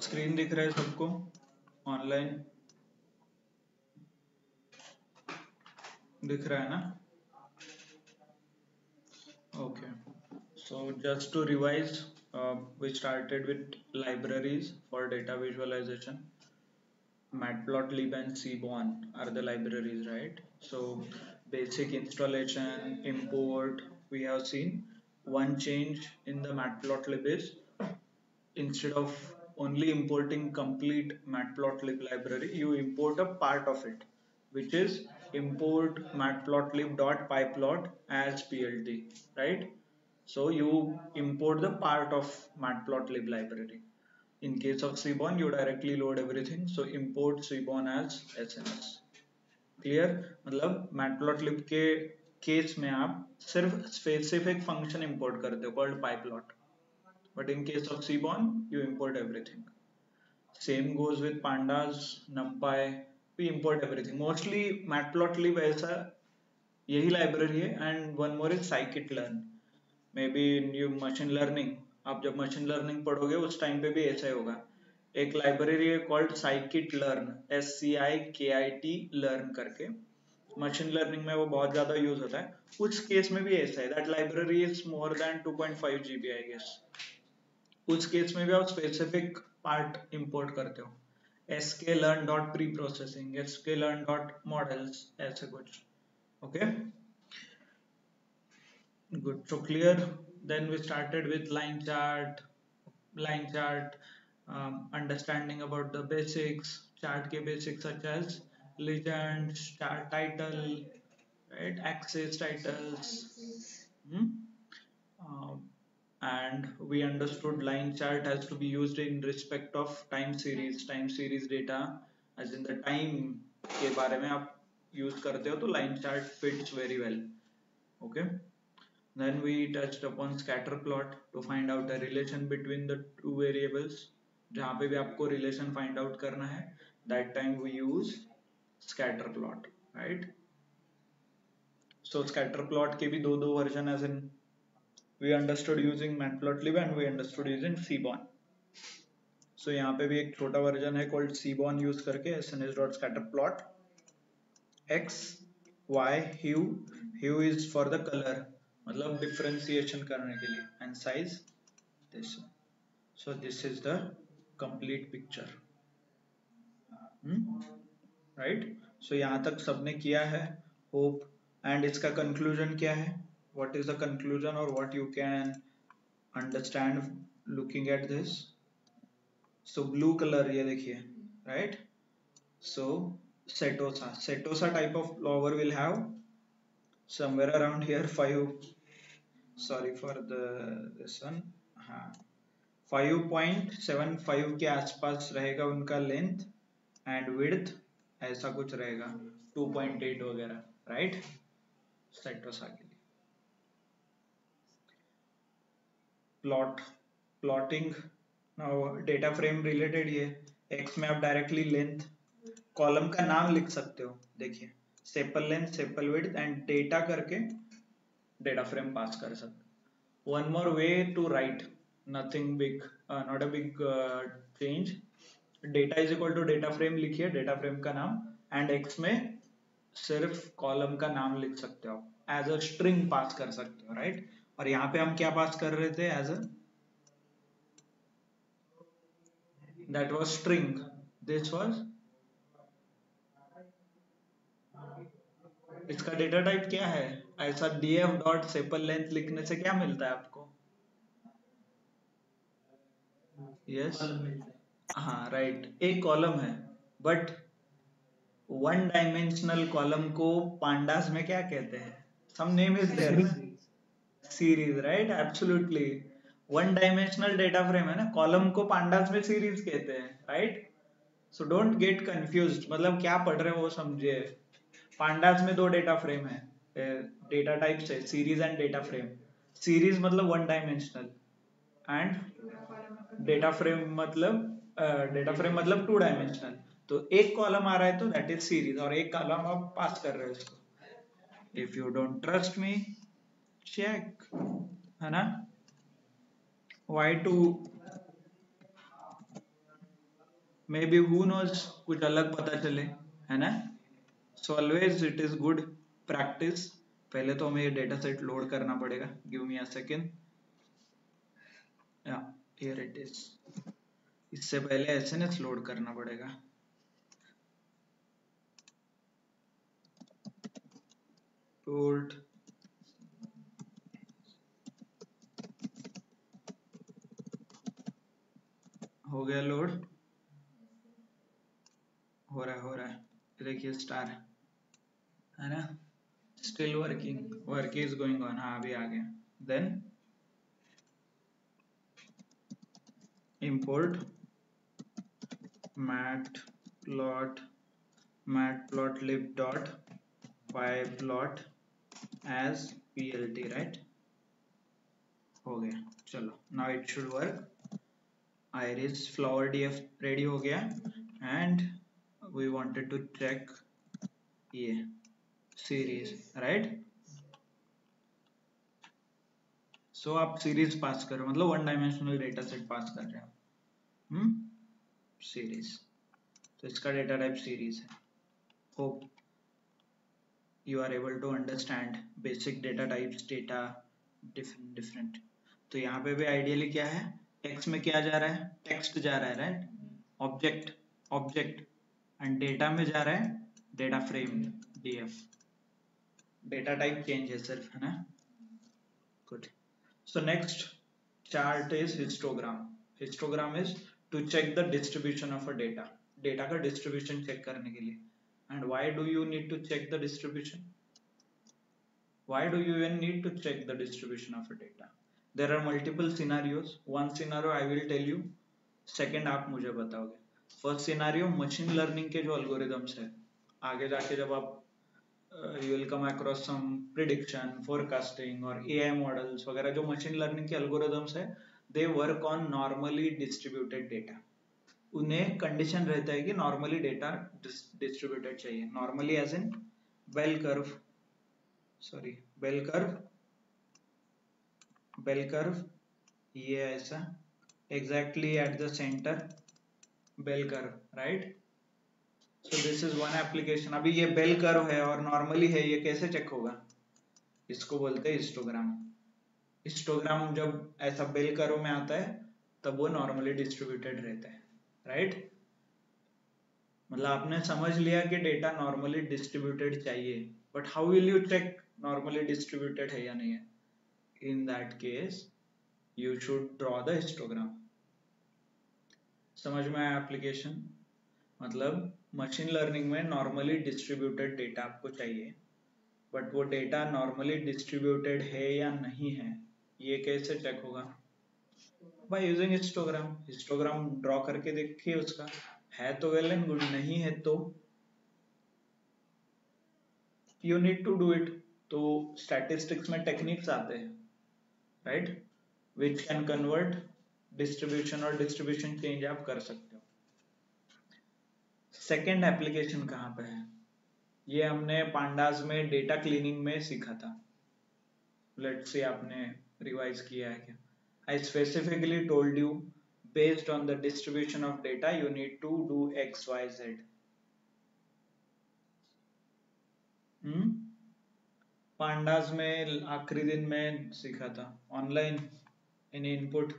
Screen दिख रहा है सबको ऑनलाइन? दिख रहा है ना? Okay. So just to revise, we started with libraries for data visualization. Matplotlib and Seaborn are the libraries, right? So basic installation, import, we have seen. One change in the Matplotlib is instead of only importing complete matplotlib library, you import a part of it, which is import matplotlib.pyplot as plt, right? So you import the part of matplotlib library. In case of Seaborn, you directly load everything, so import Seaborn as sns. Clear? मतलब matplotlib के case में आप सिर्फ specific function import करते हो called pyplot, but in case of Seaborn, you import everything. Same goes with pandas, numpy, we import everything. Mostly matplotlib ऐसा यही library है, and one more is scikit-learn. Maybe in you machine learning, आप जब machine learning पढ़ोगे उस time पे भी ऐसा ही होगा. एक library है called scikit-learn, SCIKIT learn करके. मशीन लर्निंग में वो बहुत ज्यादा यूज होता है. कुछ केस में भी ऐसा है, that library is more than 2.5 GB I guess. उस केस में भी आप स्पेसिफिक पार्ट इंपोर्ट करते हो, sklearn dot preprocessing, sklearn dot models, ऐसे कुछ. Okay, good. So clear. Then we started with line chart, understanding about the basics. Chart के basics such as legends, chart title, right, axis titles. And we understood line chart has to be used in respect of time series data, as in the time के बारे में आप use करते हो तो line chart fits very well. Okay, then we touched upon scatter plot to find out the relation between the two variables. जहाँ पे भी आपको relation find out करना है, that time we use scatter plot, right? So scatter plot के भी दो version, as in we understood using matplotlib and we understood using Seaborn. So यहाँ पे भी एक छोटा वर्जन है called Seaborn यूज करके sns.scatterplot. x y hue is for the color, मतलब differentiation करने के लिए, and size this. So this is the complete picture. right? So यहाँ तक सबने किया है, hope. And इसका conclusion क्या है? What is the conclusion or what you can understand looking at this? So blue color ये देखिए, right? So Setosa type of flower will have somewhere around here 5, sorry for this one, 5.75 के आसपास रहेगा उनका length, and width ऐसा कुछ रहेगा 2.8 वगैरह, राइट? सेटोसा के लिए प्लॉटिंग डेटा फ्रेम रिलेटेड. ये एक्स में आप डायरेक्टली लेंथ कॉलम का नाम लिख सकते हो, देखिए sepal length, sepal width and data करके डेटा फ्रेम पास कर सकते हो. One more way to write, nothing big, not a big change. Data is equal to data frame लिखिए, डेटा फ्रेम का नाम, एंड एक्स में सिर्फ कॉलम का नाम लिख सकते हो, एज अ स्ट्रिंग पास कर सकते हो, राइट? और यहाँ पे हम क्या पास कर रहे थे? As a, that was string, this was, इसका डेटा टाइप क्या है? ऐसा df डॉट सेपल लेंथ लिखने से क्या मिलता है आपको? यस, हाँ राइट, एक कॉलम है, बट वन डायमेंशनल कॉलम को पांडास में क्या कहते हैं? सम नेम इज देयर ना, series, right? Absolutely, one dimensional data frame है ना, कॉलम को पांडास में सीरीज कहते हैं, right? So don't get confused, मतलब क्या पढ़ रहे हो वो समझिए. पांडास में दो डेटा फ्रेम है, डेटा टाइप्स है, series and data frame. Series मतलब one dimensional, and data frame मतलब टू डायमेंशनल. तो एक कॉलम आ रहा है तो दैट इज सीरीज, और एक कॉलम आप पास कर रहे हो इसको. If you don't trust me, check, है ना? why to maybe who knows कुछ अलग पता चले, है ना। So always it is good practice. पहले तो हमें ये डेटा सेट लोड करना पड़ेगा, give me a second. Yeah here it is. इससे पहले एसएनएस लोड करना पड़ेगा। पोर्ट हो गया लोड, हो रहा है, देखिए स्टार, है ना। Still working, work is going on. हाँ अभी आ गया। Then import matplotlib dot pyplot as plt, right। हो गया, चलो now it should work। iris flower df ready हो गया and we wanted to check ये series, right। सो आप सीरीज पास करो, मतलब वन डायमेंशनल डेटा सेट पास कर रहे हो। सीरीज, तो इसका डेटा टाइप सीरीज है। Hope you are able to understand basic data types, data different। तो यहाँ पे भी आइडियली क्या है, टेक्स्ट में क्या जा रहा है, टेक्स्ट जा रहा है, राइट। ऑब्जेक्ट एंड डेटा में जा रहा है data frame, DF. Data type change है सिर्फ, है ना। Good. So next chart is histogram. Histogram is to check the distribution of a data, data का डिस्ट्रीब्यूशन चेक करने के लिए। And why do you need to check the distribution, why do you even need to check the distribution of a data? There are multiple scenarios. One scenario I will tell you, second आप मुझे बताओगे। First scenario machine learning के जो algorithms है, आगे जाके जब आप you will come across some prediction, forecasting और AI models वगैरह, जो मशीन लर्निंग के अल्गोरिदम्स है, they work on normally distributed data। उन्हें कंडीशन रहता है कि नॉर्मली डेटा डिस्ट्रीब्यूटेड चाहिए, normally as in bell curve, sorry bell curve ये ऐसा exactly at the center bell curve, right. So this is one application. अभी ये बेल कर्व है और नॉर्मली है, ये कैसे चेक होगा, इसको बोलते हैं हिस्टोग्राम। हिस्टोग्राम जब ऐसा बेल कर्व में आता है तब वो नॉर्मली डिस्ट्रीब्यूटेड रहता है, राइट। मतलब आपने समझ लिया कि डेटा नॉर्मली डिस्ट्रीब्यूटेड चाहिए, but how will you check normally distributed है या नहीं है। In that case you should draw the histogram। समझ में आया एप्लीकेशन। मतलब मशीन लर्निंग में नॉर्मली डिस्ट्रीब्यूटेड डेटा आपको चाहिए, बट वो डेटा नॉर्मली डिस्ट्रीब्यूटेड है या नहीं है, ये कैसे चेक होगा, by using histogram. Histogram draw करके देखिए, उसका है तो वेल एंड गुड, नहीं है तो you need to do it. तो स्टैटिस्टिक्स में टेक्निक्स आते हैं, right, which can convert distribution और डिस्ट्रीब्यूशन चेंज आप कर सकते हो। सेकेंड एप्लीकेशन कहाँ पे है, ये हमने पांडास में डेटा क्लीनिंग में सीखा था। लेट्स से आपने रिवाइज किया है क्या। I specifically told you based on the distribution of data you need to do XYZ। Pandas में आखिरी दिन में सीखा था, online in input.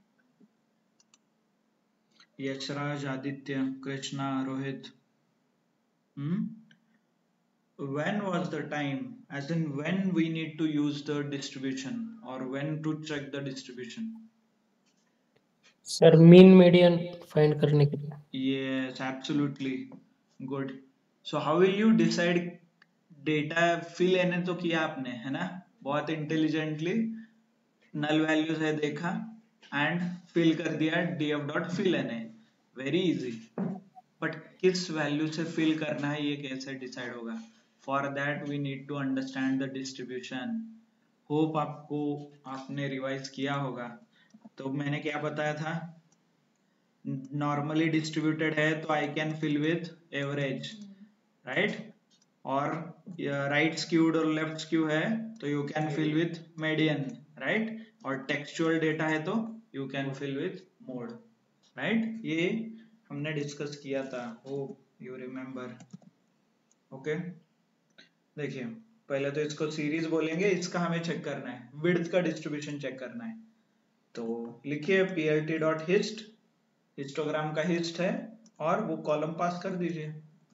Yashraj, Aditya, Krishna, Rohit. When was the time, as in when we need to use the distribution or when to check the distribution? Sir mean median find करने के लिए। Yes, absolutely good। So how will you decide, data fillna तो किया आपने, है ना, बहुत intelligently नल values है देखा एंड फिल कर दिया df dot fillna, very easy. But किस वैल्यू से फिल करना है ये कैसे डिसाइड होगा, for that we need to understand the distribution. Hope आपने रिवाइज किया होगा। तो मैंने क्या बताया था, नॉर्मली डिस्ट्रीब्यूटेड है तो I can fill with average, right. और राइट स्क्यूड और लेफ्ट स्क्यू है तो you can fill with median, right. और टेक्सचुअल डेटा है तो you can fill with mode, right. ये हमने डिस्कस किया था, होप यू रिमेम्बर। ओके, देखिए पहले तो इसको सीरीज बोलेंगे, इसका हमें चेक करना है, विड्थ का डिस्ट्रीब्यूशन चेक करना है। तो लिखिए plt डॉट हिस्ट, हिस्टोग्राम का हिस्ट है, और वो कॉलम पास कर दीजिए।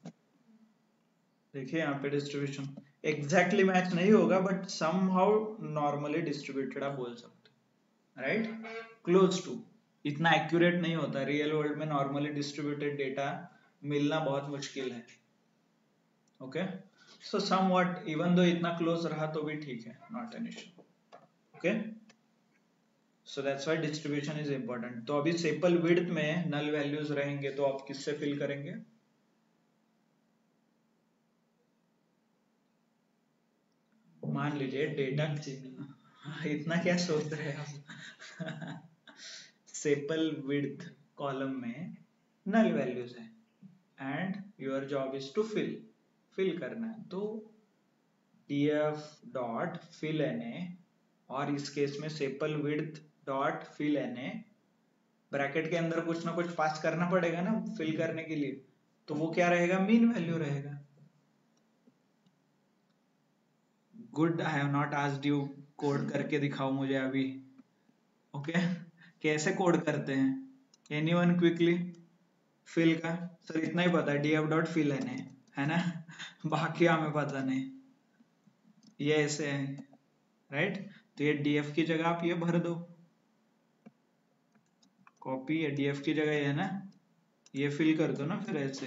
देखिए यहाँ पे डिस्ट्रीब्यूशन एग्जैक्टली मैच नहीं होगा, बट समहाउ नॉर्मली डिस्ट्रीब्यूटेड आप बोल सकते हो, राइट, क्लोज टू। इतना एक्यूरेट नहीं होता, रियल वर्ल्ड में नॉर्मली डिस्ट्रीब्यूटेड डेटा मिलना बहुत मुश्किल है। ओके, सो समवॉट, इवन दो इतना क्लोज रहा तो भी ठीक है, not an issue. Okay, so that's why distribution is important. तो अभी सेपल विड्थ में नल वैल्यूज रहेंगे, तो आप किससे फिल करेंगे? मान लीजिए डेटा, इतना क्या सोच रहे हैं आप? सेपल विड्थ कॉलम में नल वैल्यूज है, and your job is to fill करना है। तो df डॉट fill na, और इस केस में sepal width dot fill na, bracket के अंदर कुछ ना कुछ पास करना पड़ेगा ना फिल करने के लिए, तो वो क्या रहेगा? मीन वैल्यू रहेगा। Good, I have not asked you code करके दिखाओ मुझे अभी। ओके, कैसे कोड करते हैं? Anyone quickly? फिल का सर इतना ही पता है, df डॉट fill है ना? बाकी हमें पता नहीं, ये ऐसे है, राइट? तो ये df की जगह आप ये भर दो, कॉपी, ये df की जगह ये है ना, ये फिल कर दो ना फिर ऐसे।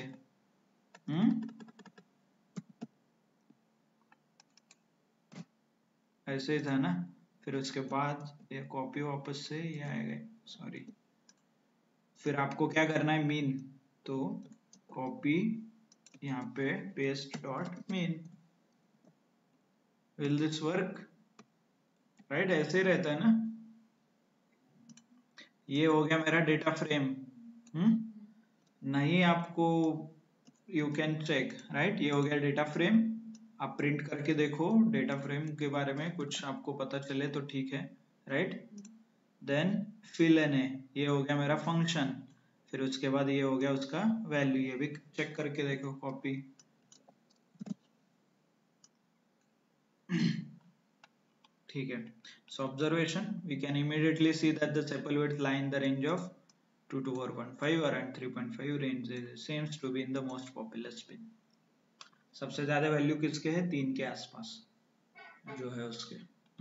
ऐसे ही था ना? फिर उसके बाद ये कॉपी वापस से ये आएगा, सॉरी, फिर आपको क्या करना है? मीन, तो कॉपी यहाँ पे paste dot mean. Will this work? Right, ऐसे ही रहता है ना? ये हो गया मेरा डेटा फ्रेम। नहीं आपको, यू कैन चेक, राइट, ये हो गया डेटा फ्रेम। आप प्रिंट करके देखो डेटा फ्रेम के बारे में, कुछ आपको पता चले तो ठीक है, राइट? देन fill na, ये हो गया मेरा फंक्शन। फिर उसके बाद ये हो गया उसका वैल्यू, ये भी चेक करके देखो, कॉपी। ठीक है, so observation, we can immediately see that the sepal width lie in the range of 2 to 4.5 or and 3.5 range seems to be in the most populous bin। सबसे ज्यादा वैल्यू किसके है? 3 के आसपास जो है उसके।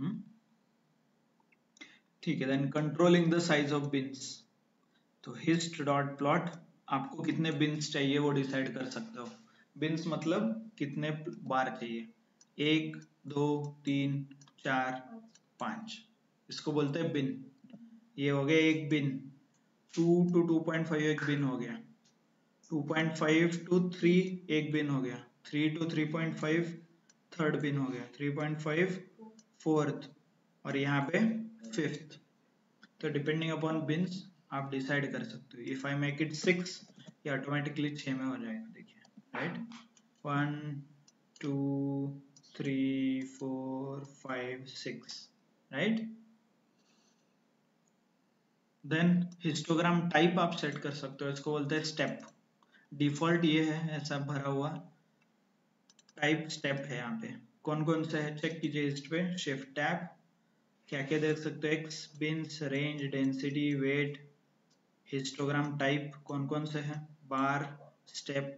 ठीक है, then controlling the size of bins. तो हिस्ट डॉट प्लॉट, आपको कितने बिन्स चाहिए वो डिसाइड कर सकते हो। बिन्स मतलब कितने बार चाहिए, 1 2 3 4 5, इसको बोलते हैं बिन। ये हो गया एक बिन। 2 to 2.5 एक बिन हो गया, 2.5 to 3 एक बिन हो गया, 3 to 3.5 थर्ड बिन हो गया, 3.5 फोर्थ, और यहाँ पे फिफ्थ। तो डिपेंडिंग अपॉन बिन्स आप डिसाइड कर सकते हो। इफ आई मेक इट 6, ये ऑटोमेटिकली 6 में हो जाएगा, देखिए, right? 1 2 3 4 5 6, right? Then histogram type आप सेट कर सकते हो, इसको बोलते हैं स्टेप। डिफॉल्ट ये है ऐसा भरा हुआ, टाइप स्टेप है। यहाँ पे कौन कौन से है चेक कीजिए, हिस्ट पे शिफ्ट टैब, क्या क्या देख सकते हो, X, bins, range, density, weight, histogram type कौन कौन से हैं, bar, step,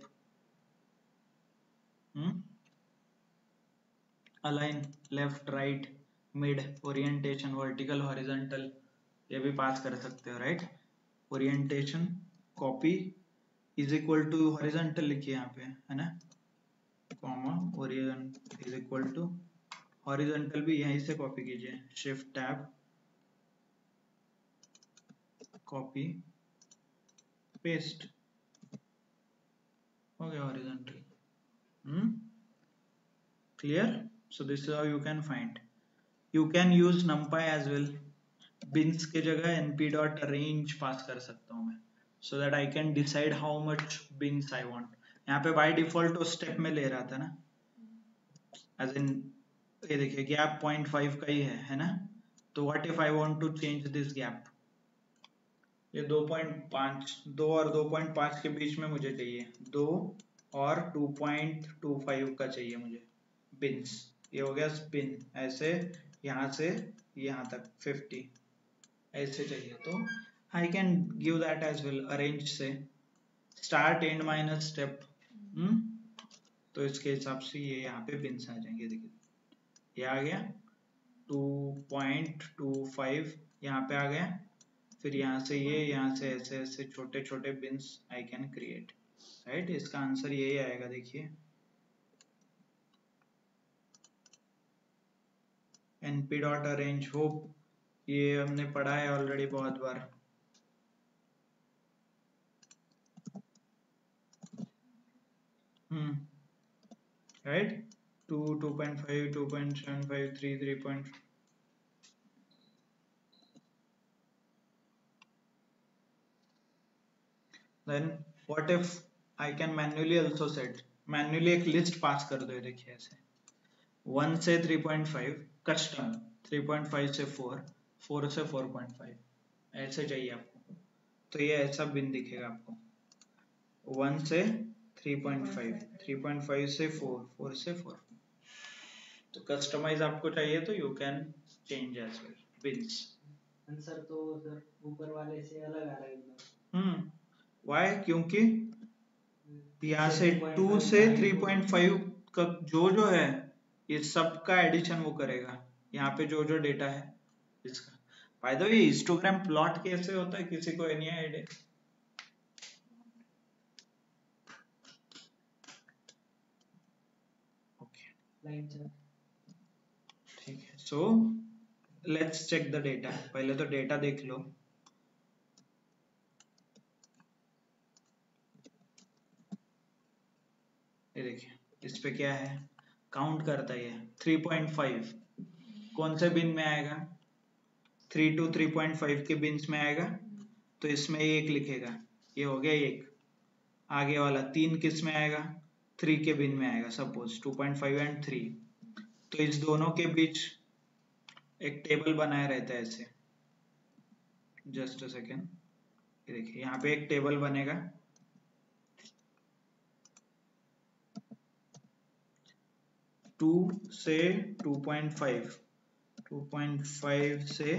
align, left right, mid, orientation, vertical, horizontal, ये भी पास कर सकते हो, right? Orientation, copy is equal to horizontal लिखिए यहाँ पे, है ना, comma, orient is equal to horizontal भी यहीं से कॉपी कीजिए, शिफ्ट टैब, कॉपी, पेस्ट, हो गया horizontal. Clear? So this is how you can find. You can use numpy as well. Bins के जगह np dot range पास कर सकता हूँ मैं, so that I can decide how much bins I want. यहाँ पे by default तो step में ले रहा था ना, as in ये देखिए gap 0.5 का ही है ना? तो what if I want to change this gap? ये 2.5, 2 और 2.5 के बीच में मुझे चाहिए 2 और 2.25 का चाहिए मुझे बिन्स। ये हो गया स्पिन, ऐसे यहाँ से यहाँ तक 50 ऐसे चाहिए, तो I can give that as well arange से स्टार्ट एंड माइनस स्टेप। तो इसके हिसाब से ये यहाँ पे बिन्स आ जाएंगे। देखिए ये आ गया 2.25 यहाँ पे आ गया, फिर यहाँ से ये, यहाँ से ऐसे ऐसे छोटे छोटे bins I can create, right. इसका आंसर यही आएगा। देखिए np डॉट अरेंज, होप ये हमने पढ़ा है ऑलरेडी बहुत बार। Right 2, 2.5, 2.75, 3, 3. Then what if I can manually also set, manually एक लिस्ट पास कर दो। देखिए ऐसे 1 से 3.5 कस्टम, 3.5 से 4, 4 से 4.5 ऐसे चाहिए आपको, तो ये ऐसा बिन दिखेगा आपको 1 से 3.5, 3.5 से 4, 4 से 4। तो कस्टमाइज आपको चाहिए तो you can change as well bins. Answer तो सर ऊपर वाले से अलग आ रहा है एकदम। वाई? क्योंकि यहाँ से 2 से 3.5 का जो जो है ये सब का एडिशन वो करेगा, यहाँ पे जो जो डेटा है इसका। By the way histogram plot कैसे होता है किसी को एनी आइडिया? ओके ठीक है, so let's check the data. पहले तो डेटा देख लो। ये देखिए इस पे क्या है, काउंट करता है 3.5 कौन से बिन में आएगा, 3 to 3.5 के बिन्स में आएगा, तो इसमें एक लिखेगा, ये हो गया एक। आगे वाला 3 किस में आएगा, 3 के बिन में आएगा, सपोज 2.5 एंड 3। तो इस दोनों के बीच एक टेबल बनाया रहता है ऐसे। जस्ट अ सेकेंड, ये देखिए यहाँ पे एक टेबल बनेगा, टू से 2.5, 2.5 से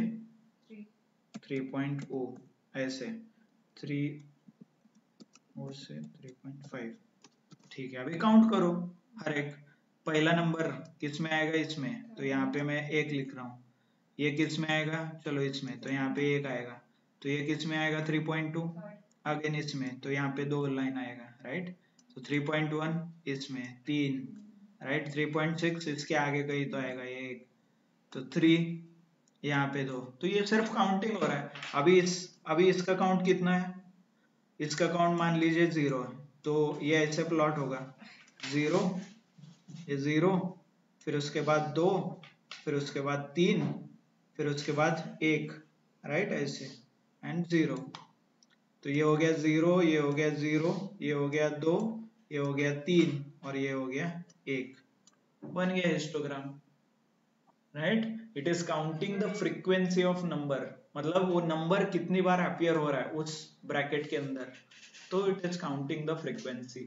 3.0 ऐसे 3 से 3.5। ठीक है, अभी काउंट करो हर एक। पहला नंबर किस में आएगा, इसमें, तो यहाँ पे मैं एक लिख रहा हूँ। ये किस में आएगा, चलो इसमें, तो यहाँ पे एक आएगा। तो ये किस में आएगा 3.2, अगेन इसमें, तो यहाँ पे 2 लाइन आएगा, राइट। तो 3.1 इसमें 3, राइट। 3.6 इसके आगे कहीं तो आएगा ये एक, तो 3 यहाँ पे 2। तो ये सिर्फ काउंटिंग हो रहा है। अभी इसका काउंट कितना है, इसका काउंट मान लीजिए 0 है, तो ये ऐसे प्लॉट होगा 0, ये 0, फिर उसके बाद 2, फिर उसके बाद 3, फिर उसके बाद 1, राइट, ऐसे एंड 0। तो ये हो गया 0, ये हो गया 0, ये हो गया 2, ये हो गया 3 और ये हो गया 1। बन गया histogram, right. It is counting the frequency of number, मतलब वो नंबर कितनी बार अपीयर हो रहा है उस ब्रैकेट के अंदर, तो it is counting the frequency.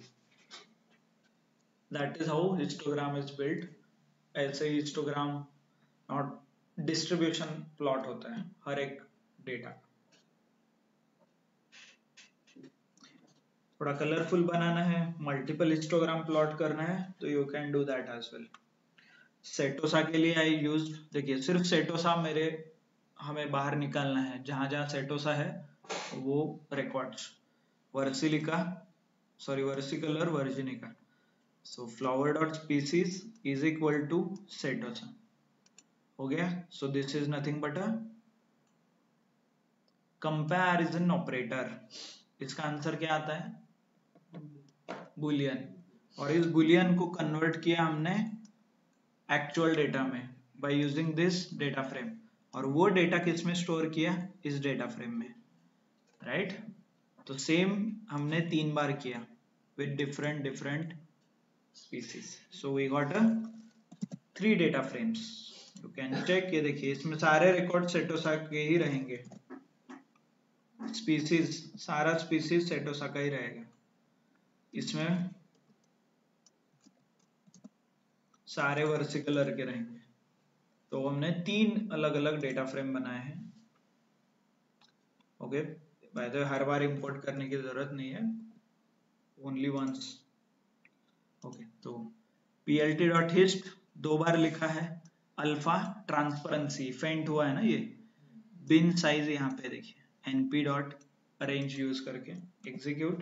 That is how histogram is built. ऐसे हिस्टोग्राम और डिस्ट्रीब्यूशन प्लॉट होता है हर एक डेटा। थोड़ा कलरफुल बनाना है, मल्टीपल हिस्टोग्राम प्लॉट करना है, तो you can do that as well. Setosa के लिए आई यूज, देखिए सिर्फ सेटोसा हमें बाहर निकालना है, जहां जहां सेटोसा है वो रिकॉर्ड्स, वर्सिलिका, versicolor, virginica. So flower dot species is equal to setosa, हो गया। So this is nothing but a comparison operator. इसका आंसर क्या आता है, बुलियन। और इस बुलियन को कन्वर्ट किया हमने एक्चुअल डेटा में by using this data frame, और वो डेटा किस में स्टोर किया, इस डेटा फ्रेम में, राइट। तो सेम हमने 3 बार किया with different species, so we got a 3 data frames, you can check। ये देखिए इसमें सारे रिकॉर्ड सेटोसा के ही रहेंगे। स्पीसीज, सारा स्पीसीज सेटोसा का ही रहेगा। इसमें सारे वर्सिकलर के रहेंगे। तो हमने 3 अलग अलग डेटा फ्रेम बनाए हैं। ओके, बाय द वे हर बार इंपोर्ट करने की जरूरत नहीं है, ओनली वंस। ओके, तो plt.hist 2 बार लिखा है। अल्फा ट्रांसपेरेंसी फेंट हुआ है ना ये। बिन साइज यहाँ पे देखिए, np डॉट अरेंज यूज करके एग्जीक्यूट।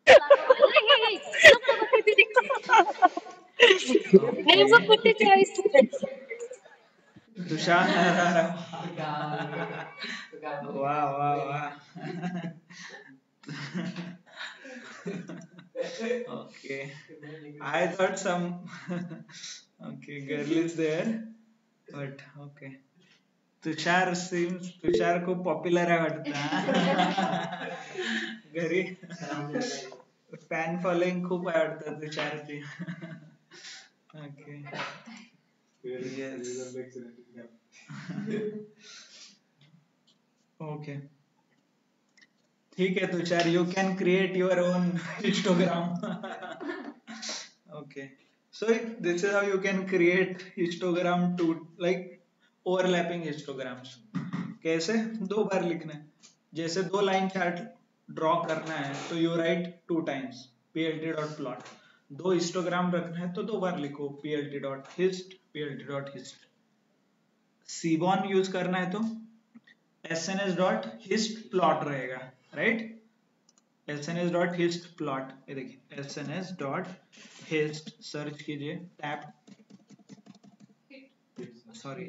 तुषार वाह वाह वाह okay, I thought some okay girl is there, but okay. Tushar खूप पॉप्युलर आहे वाटतं घरी, फॅन फॉलोइंग खूप आहे वाटतं तुषारची. ओके, ओके, ठीक है Tushar, you can create your own histogram. Okay, so this is how you can create histogram to like overlapping histograms. कैसे? 2 बार लिखना है. जैसे 2 लाइन चार्ट ड्रॉ करना है तो you right 2 times plt.plot. 2 histogram रखना है तो 2 बार लिखो plt.hist plt.hist. सीबॉन यूज करना है तो sns.histplot रहेगा, राइट? sns.histplot, ये देखिए sns.hist सर्च कीजिए, टैब, सॉरी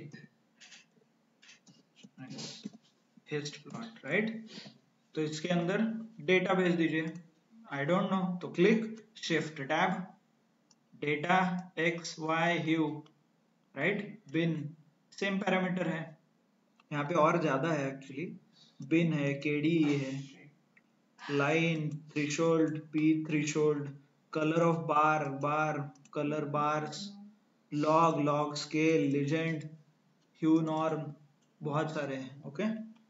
histplot, राइट? तो इसके अंदर डेटा भेज दीजिए, आई डोंट नो, तो click shift tab, data X Y hue, right? Bin same parameter है, यहाँ पे और ज्यादा है एक्चुअली, बिन है, केडी है, line, threshold, P threshold, colour of bar, bar colour, bars, log, log scale, legend, hue norm, बहुत सारे हैं. Okay,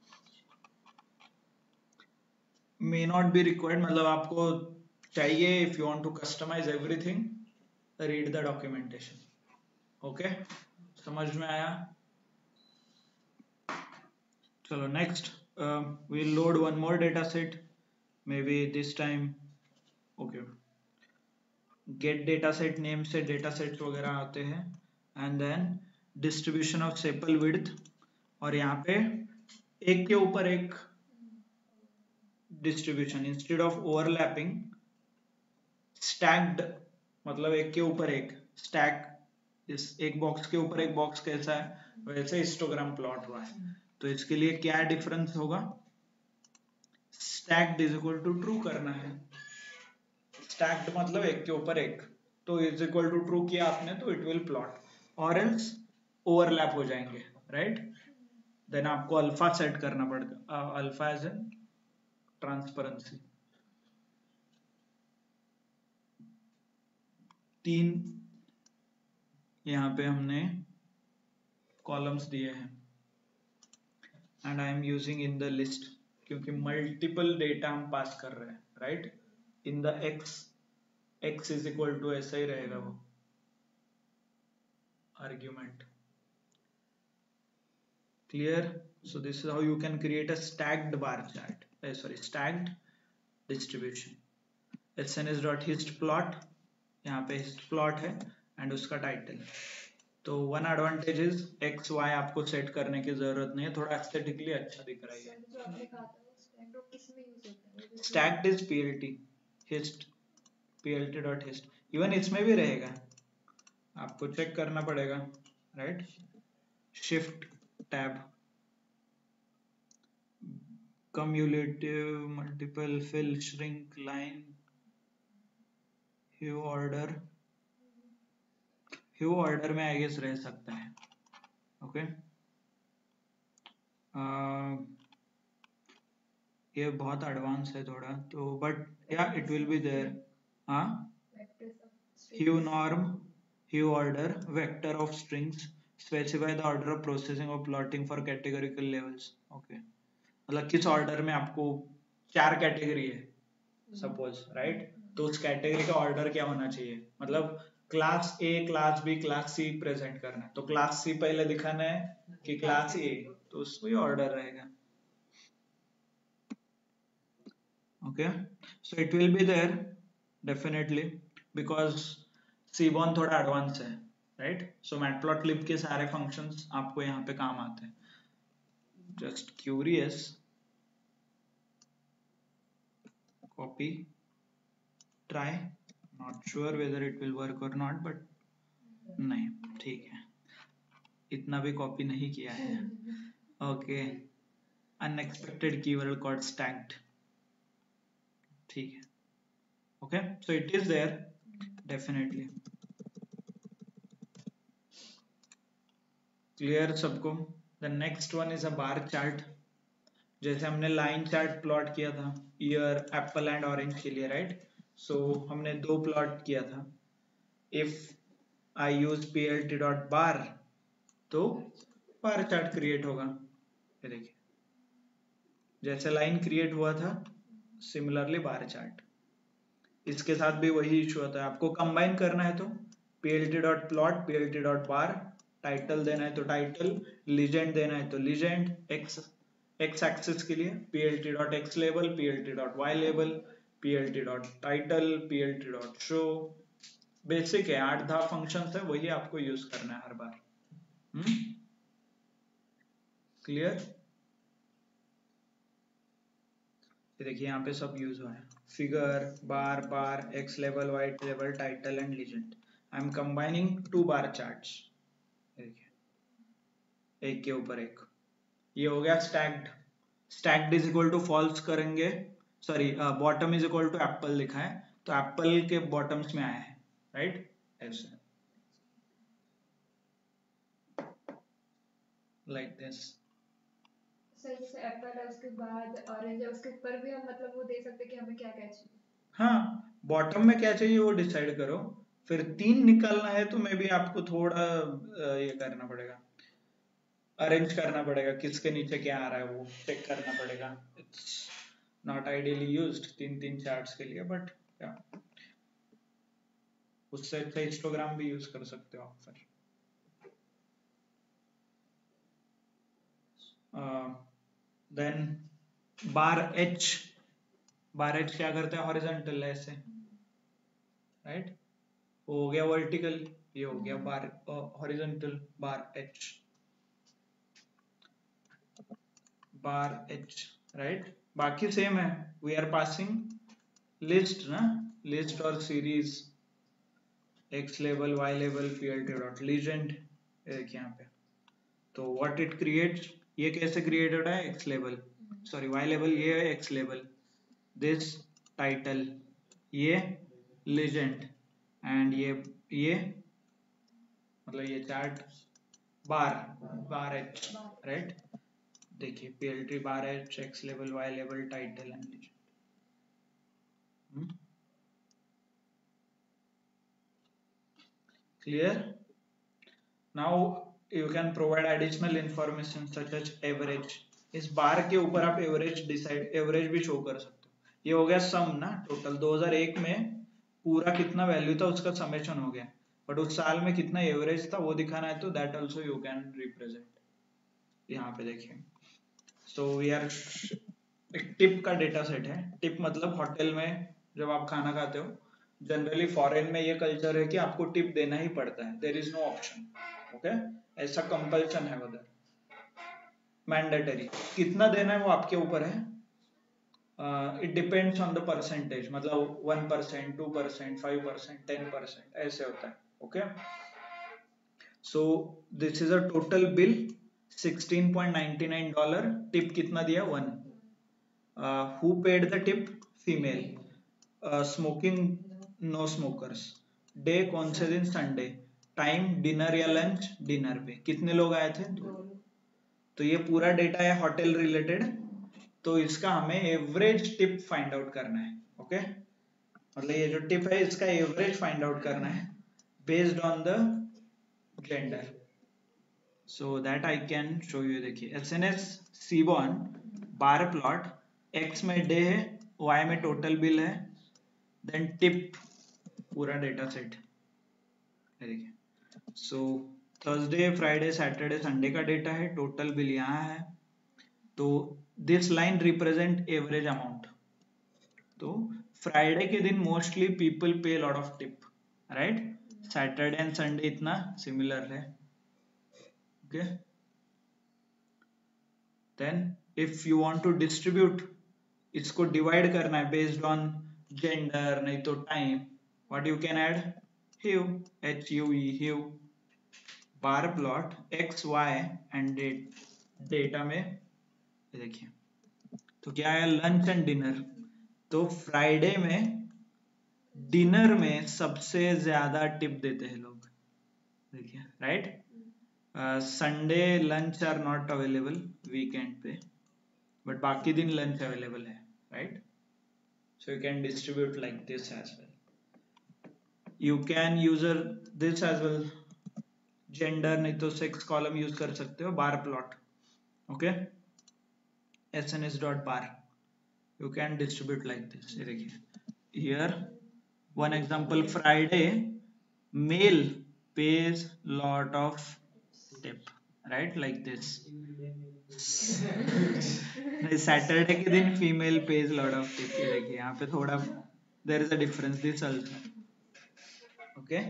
may not be required, मतलब आपको चाहिए, if you want to customise everything, read the documentation. Okay, समझ में आया? चलो next, we'll load one more data set, maybe this time. okay, get data set name से data sets वगैरह आते हैं, and then distribution of sepal width, और यहाँ पे एक के ऊपर एक distribution, instead of overlapping stacked, मतलब एक के ऊपर एक स्टैक, इस एक बॉक्स के ऊपर एक बॉक्स कैसा है वैसे हिस्टोग्राम प्लॉट हुआ है. तो इसके लिए क्या डिफरेंस होगा? Stacked is equal to true करना है. स्टैक्ड मतलब एक के ऊपर एक, तो इज इक्वल टू ट्रू किया आपने तो इट विल प्लॉट, और एल्स ओवरलैप हो जाएंगे, राइट? देन आपको अल्फा सेट करना पड़ेगा, अल्फा एज इन ट्रांसपेरेंसी. 3 यहाँ पे हमने कॉलम्स दिए हैं, and I am using in the list, क्योंकि मल्टीपल डेटा हम पास कर रहे हैं, right? In the x is equal to ऐसा ही रहेगा वो argument. Clear? So this is how you can create a stacked bar chart, sorry stacked distribution. sns.histplot, यहाँ पे histplot है एंड उसका टाइटल. तो one advantage is X Y आपको सेट करने की जरूरत नहीं है, थोड़ा एस्थेटिकली अच्छा दिख रहा है. Stacked is plt, hist plt.hist, even इसमें भी रहेगा, आपको चेक करना पड़ेगा, right? Shift tab, cumulative, multiple, fill, shrink, line, hue order में आई गेस रह सकता है. ओके, ये बहुत एडवांस है थोड़ा तो, बट या इट विल बी देयर. हाँ, hue norm, hue order, vector of strings, specify the order of processing और plotting for categorical levels. Okay, मतलब किस ऑर्डर में आपको 4 कैटेगरी है सपोज, राइट? तो उस कैटेगरी का ऑर्डर क्या होना चाहिए, मतलब class A, class B, class C present करना है, तो क्लास सी पहले दिखाना है कि क्लास ए, तो उसको ही ऑर्डर रहेगा. Okay, so it will be there definitely because Seaborn थोड़ा एडवांस है, राइट? सो मैटप्लॉटलिब के सारे फंक्शंस आपको यहाँ पे काम आते हैं. Just curious, copy, try, not sure whether it will work और नॉट, बट नहीं, ठीक है, इतना भी कॉपी नहीं किया है. Okay, unexpected keyword called stacked, ठीक है. Okay, so it is there definitely. Clear सबको? The next one is a bar chart. जैसे हमने लाइन चार्ट प्लॉट किया था ईयर, एप्पल एंड ऑरेंज के लिए, राइट? सो हमने दो प्लॉट किया था. If I use plt dot bar तो बार चार्ट क्रिएट होगा. ये देखिए, जैसे लाइन क्रिएट हुआ था सिमिलरली बार चार्ट. इसके साथ भी वही इशू होता है. आपको कंबाइन करना है तो plt dot plot, plt dot bar, title देना है तो टाइटल, लीजेंड देना है तो लीजेंड, एक्स एक्सिस के लिए plt dot X label, plt dot Y label, plt dot title, plt dot show. Basic है, 8-10 फंक्शंस है, वही आपको यूज करना है हर बार. क्लियर? देखिए यहाँ पे सब यूज हुआ है. Figure, bar, bar, X level, Y level, title and legend. I am combining 2 bar charts. देखिए, एक के ऊपर एक. ये हो गया stacked. Stacked is equal to false करेंगे, sorry, bottom is equal to apple लिखा है तो एप्पल के बॉटम्स में आया है, राइट? ऐसे, लाइक दिस. सही से एप्पल है, उसके बाद ऑरेंज है, उसके ऊपर भी हम मतलब वो दे सकते हैं कि हमें क्या क्या चाहिए. हाँ, बॉटम में क्या चाहिए वो डिसाइड करो. फिर 3 निकालना है तो मे बी आपको थोड़ा ये करना पड़ेगा, अरेंज करना पड़ेगा, किसके नीचे क्या आ रहा है वो चेक करना पड़ेगा. It's not ideally used 3-3 charts के लिए, बट या उससे अच्छा हिस्टोग्राम भी यूज कर सकते हो आप. फिर then bar H. Bar H क्या करता है, हॉरिजॉन्टल ऐसे, राइट? हो गया वर्टिकल, ये हो गया bar horizontal. Bar H, bar H, right? बाकी सेम है. वी आर पासिंग लिस्ट ना, लिस्ट और series, X level, Y level, plt dot legend. देखिए यहाँ पे तो व्हाट इट क्रिएट्स, ये कैसे क्रिएट हो रहा है, X level, sorry Y level, ये है एक्स लेवल, दिस टाइटल, ये लीजेंड, एंड ये मतलब ये chart bar, bar H, right? देखिए plt bar H, X level, Y level, title and legend. Clear? Now you can provide additional information such as average. इस बार के ऊपर आप average decide, average भी शो कर सकते हो. ये हो गया सम ना, टोटल 2001 में पूरा कितना वैल्यू था उसका समेशन हो गया, बट उस साल में कितना एवरेज था वो दिखाना है तो that also you can represent. यहाँ पे देखिए, सो वी आर, एक टिप का डेटा सेट है. टिप मतलब होटल में जब आप खाना खाते हो, जनरली फॉरेन में ये कल्चर है कि आपको टिप देना ही पड़ता है, there is no option. Okay, ऐसा कंपल्सन है उधर, मैंडेटरी. कितना देना है वो आपके ऊपर है. It depends on the percentage, मतलब 1%, 2%, 5%, 10% ऐसे होता है. Okay, so this is a total bill $16.99. Tip कितना दिया, 1. Who paid the tip, female. Smoking, no smokers. Day कौन से दिन, संडे. टाइम डिनर या लंच, डिनर पे. कितने लोग आए थे, 2. तो ये पूरा डेटा है होटल रिलेटेड, तो इसका हमें एवरेज टिप फाइंड आउट करना है. ओके, मतलब ये जो टिप है इसका एवरेज फाइंड आउट करना है based on the gender. So that I can show you. देखिए, SNS Seaborn bar plot x में डे है, y में टोटल बिल है, देन टिप पूरा डेटा सेट देखिए। सो थर्सडे फ्राइडे सैटरडे संडे का डेटा है, टोटल बिल यहाँ है, तो this line represent average amount. तो फ्राइडे के दिन mostly people pay lot of tip, right? Saturday and Sunday इतना सिमिलर है, okay? Then if you want to distribute, इसको डिवाइड करना है बेस्ड ऑन जेंडर नहीं तो time, what you can add? Hue, HUE, hue, bar plot X Y and data में देखिए। तो क्या है? Lunch and dinner. तो फ्राइडे में डिनर में सबसे ज्यादा टिप देते हैं लोग, देखिए, right? Sunday lunch are not available weekend पे, बट बाकी दिन लंच अवेलेबल है, right? So you can distribute like this as well. You can use this as well, gender नहीं तो सेक्स कॉलम यूज कर सकते हो, bar plot, okay? SNS.bar, you can distribute like this। ये देखिए, here one example, Friday male pays lot of tip, right? Like this। नहीं, Saturday के दिन female pays lot of tip. ये देखिए यहाँ पे थोड़ा there is a difference, this also, okay?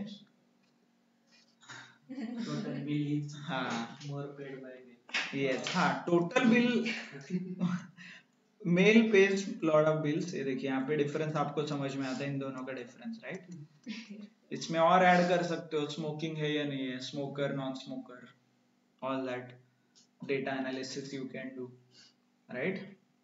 Total bill is हाँ, more paid by me. yes, हाँ, total bill male pays lot of bills. ये देखिए यहाँ पे डिफरेंस आपको समझ में आता है इन दोनों का डिफरेंस, राइट? इसमें और ऐड कर सकते हो, स्मोकिंग है या नहीं है, smoker non smoker, all that data analysis you can do, right?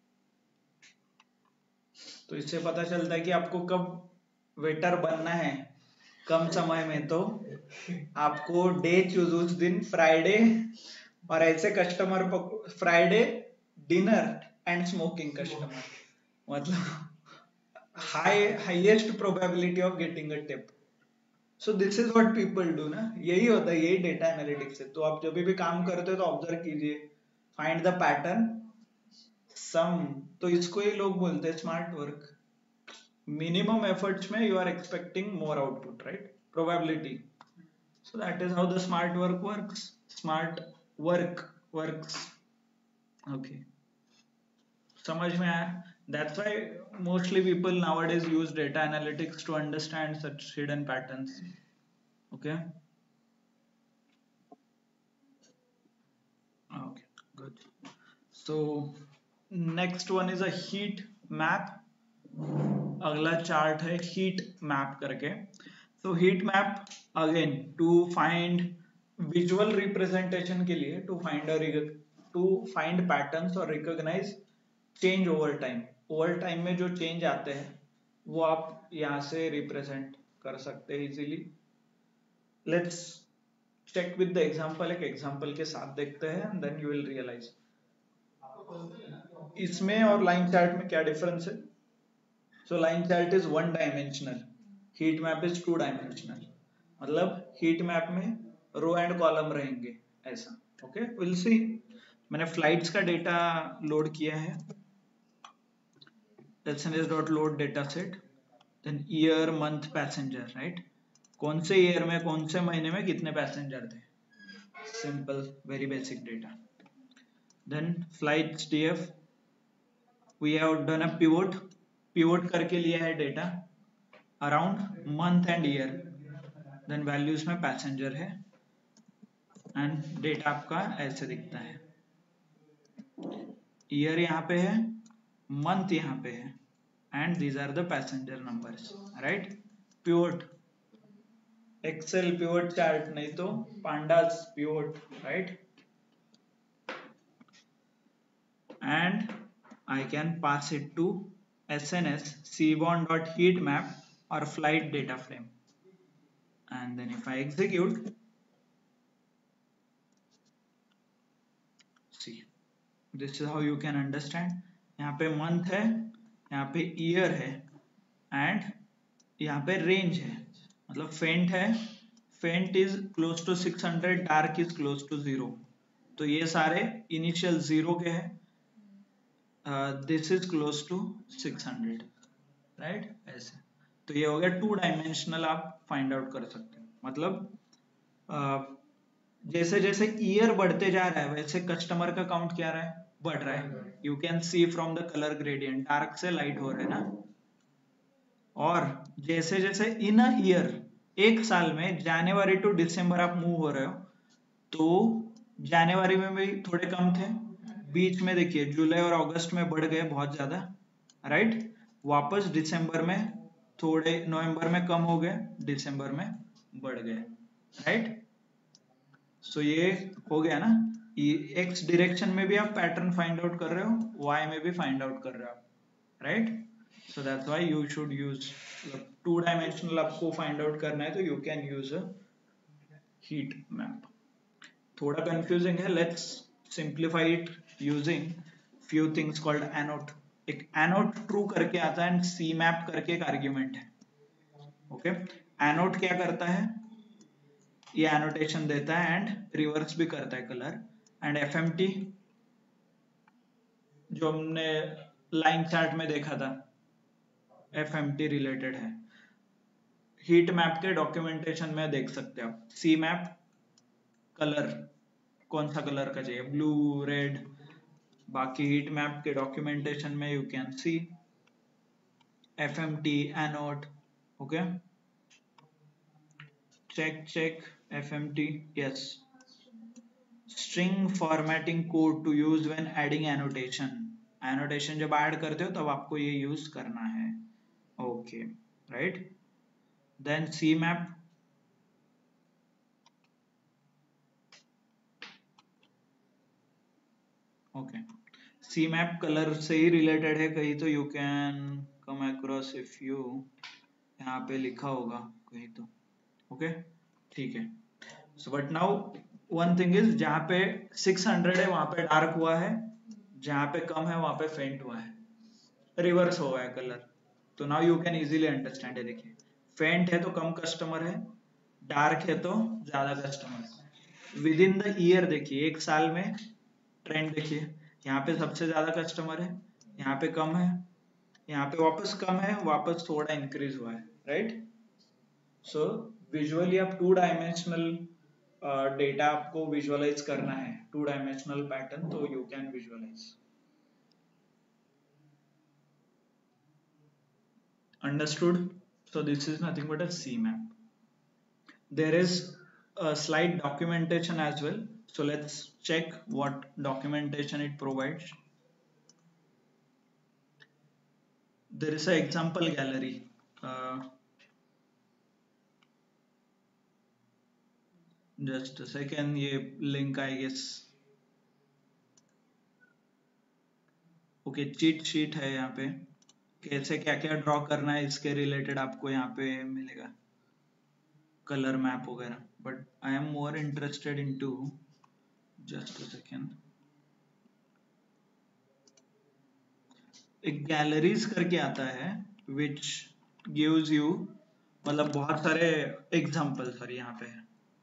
तो इससे पता चलता है कि आपको कब वेटर बनना है कम समय में। तो आपको डे चूज उस दिन फ्राइडे, और ऐसे customer Friday dinner and smoking customer, मतलब highest probability of getting a tip. So this is what people do ना, यही होता है, यही डेटा एनालिटिक्स है। तो आप जब भी काम करते हो तो ऑब्जर्व कीजिए, फाइंड द पैटर्न, सम, तो इसको ही लोग बोलते हैं स्मार्ट वर्क। मिनिमम एफर्ट्स में you are expecting more output, right? Probability. So that is how the smart work works, smart work works, okay? समझ में आया? That's why mostly people nowadays use data analytics to understand such hidden patterns, okay? Okay, good. So next one is a heat map। अगला chart है heat map करके। So heat map again to find visual representation के लिए, to find patterns or recognize change over time। Over time में जो change आते हैं वो आप यहाँ से रिप्रेजेंट कर सकते हैं easily. Let's check with the example, एक एग्जांपल के साथ देखते हैं and then you will realise इसमें और लाइन चार्ट में क्या डिफरेंस है। So line chart is one dimensional, heat map is two dimensional, मतलब हीट मैप में रो एंड कॉलम रहेंगे ऐसा, ओके? Will see. मैंने फ्लाइट्स का डेटा लोड किया है, SNS.load data set, then year month passenger, right? कौन से ईयर में कौन से महीने में कितने पैसेंजर थे, simple very basic data. then flights DF, we have done a pivot करके लिया है data around month and year, then values में पैसेंजर है एंड डेटा आपका ऐसे दिखता है, ईयर यहाँ पे है, मंथ यहाँ पे है, and these are the passenger numbers, right? Pivot, Excel pivot chart नहीं तो pandas pivot, right? And I can pass it to SNS seaborne.heatmap or flight data frame, and then if I execute, see, this is how you can understand। यहाँ पे month है, यहाँ पे year है and यहाँ पे रेंज है, मतलब फेंट है, faint is close to 600, dark is close to 0। तो ये सारे इनिशियल 0 के हैं this is close to 600, right? ऐसे तो ये हो गया 2 डायमेंशनल, आप फाइंड आउट कर सकते हो। मतलब जैसे जैसे ईयर बढ़ते जा रहा है वैसे कस्टमर का काउंट क्या रहा है, बढ़ रहा है। You can see from the colour gradient, dark से लाइट हो रहा है ना। और जैसे जैसे इन अ ईयर, एक साल में जनवरी टू दिसंबर आप मूव हो रहे हो, तो जनवरी में भी थोड़े कम थे, बीच में देखिए जुलाई और अगस्त में बढ़ गए बहुत ज्यादा, राइट? वापस दिसंबर में थोड़े, नवंबर में कम हो गए, दिसंबर में बढ़ गए, राइट? सो ये हो गया ना। एक्स डायरेक्शन में भी आप पैटर्न फाइंड आउट कर रहे हो, वाई में भी फाइंड आउट कर रहे हो आप, right? So that's why you should use 2 dimensional, आपको फाइंड आउट करना है तो you can use a heat map. थोड़ा कंफ्यूजिंग है, let's simplify it using few things called annot. एक एनोट ट्रू करके आता है एंड सी मैप करके एक आर्ग्यूमेंट है, ओके? एनोट क्या करता है, ये एनोटेशन देता है एंड रिवर्स भी करता है कलर। एंड एफएमटी जो हमने लाइन चार्ट में देखा था, एफएमटी रिलेटेड है। हीट मैप के डॉक्यूमेंटेशन में देख सकते हो आप, सी मैप कलर, कौन सा कलर का चाहिए, ब्लू, रेड। बाकी हीट मैप के डॉक्यूमेंटेशन में you can see FMT, annot, okay? check fmt, yes, string formatting code to use when adding annotation जब ऐड करते हो तब आपको ये यूज करना है, okay, right? Then C map, okay, C map colour से ही रिलेटेड है कहीं तो, you can come across if you, यहाँ पे लिखा होगा कहीं तो, ओके, ठीक है। So but now one thing is, जहां पे 600 है वहां पे डार्क हुआ है, जहां पे कम है वहां पे फेंट हुआ है, रिवर्स हुआ है कलर। तो now you can easily understand है। देखिए फेंट है तो कम कस्टमर है, डार्क है तो ज्यादा कस्टमर है। विद इन द ईयर देखिए, एक साल में ट्रेंड देखिए, यहाँ पे सबसे ज्यादा कस्टमर है, यहाँ पे कम है, यहाँ पे वापस कम है, वापस थोड़ा इंक्रीज हुआ है, राइट? सो विजुअली आप 2 डायमेंशनल डेटा आपको विजुअलाइज करना है, 2 डायमेंशनल पैटर्न, तो you can visualise. Understood? So this is nothing but a C map. There is a slide documentation as well. So let's check what documentation it provides. There is an example gallery. Just a second, ये link I guess. Okay, cheat sheet है यहाँ पे, कैसे क्या क्या draw करना है इसके रिलेटेड आपको यहाँ पे मिलेगा, कलर मैप वगैरह। But I am more interested in to, just a second, एक गैलरीज करके आता है विच गिव्स यू, मतलब बहुत सारे एग्जाम्पल्स, सॉरी यहाँ पे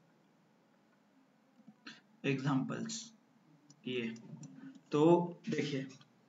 एग्जाम्पल्स, ये तो देखिए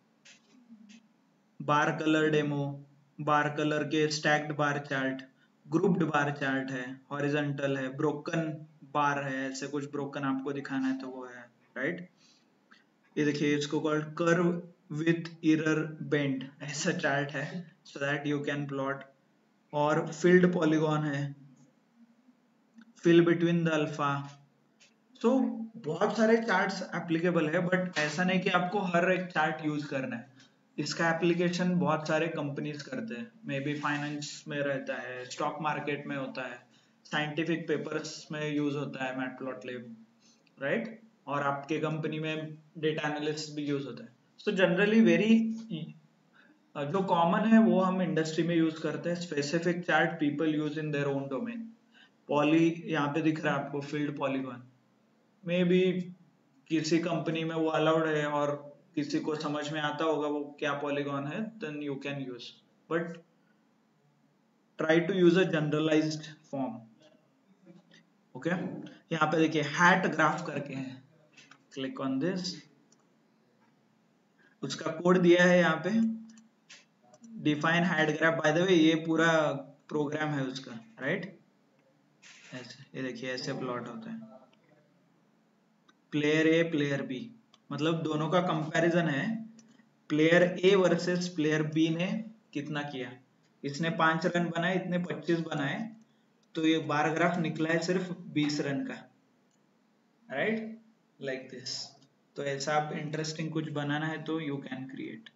bar colour demo, bar colour के stacked bar chart, grouped bar chart है, हॉरिजॉन्टल है, ब्रोकन बार है, ऐसे कुछ ब्रोकन आपको दिखाना है तो वो है, राइट? ये देखिए इसको called curve with error band, ऐसा चार्ट है, so that you can plot. और फिल्ड पॉलीगॉन है, फिल बिटवीन द अल्फा। सो बहुत सारे चार्ट्स एप्लीकेबल है, बट ऐसा नहीं कि आपको हर एक चार्ट यूज करना है। इसका एप्लीकेशन बहुत सारे कंपनीज करते हैं, मे बी फाइनेंस में रहता है, स्टॉक मार्केट में होता है, साइंटिफिक पेपर्स में यूज होता है मैटप्लॉटलिब, राइट? और आपके कंपनी में डेटा एनालिस्ट भी यूज होता है। सो जनरली वेरी जो कॉमन है वो हम इंडस्ट्री में यूज करते हैं, specific chart people use in their own domain. Poly यहाँ पे दिख रहा है आपको, फील्ड पॉलीगॉन, मे बी किसी कंपनी में वो अलाउड है और किसी को समझ में आता होगा वो क्या पॉलीगॉन है, then you can use, but try to use a generalized form, okay? यहाँ पे देखिए हैट ग्राफ करके है, क्लिक ऑन दिस, उसका कोड दिया है यहाँ पे, define hide graph. By the way ये पूरा प्रोग्राम है उसका, राइट। ऐसे ये देखिए ऐसे प्लॉट होता है, प्लेयर ए प्लेयर बी, मतलब दोनों का कंपैरिजन है, player A versus player B ने कितना किया। इसने 5 रन बनाए, इतने 25 बनाए, तो ये बार ग्राफ निकला है सिर्फ 20 रन का, राइट, लाइक दिस। तो ऐसा आप इंटरेस्टिंग कुछ बनाना है तो you can create.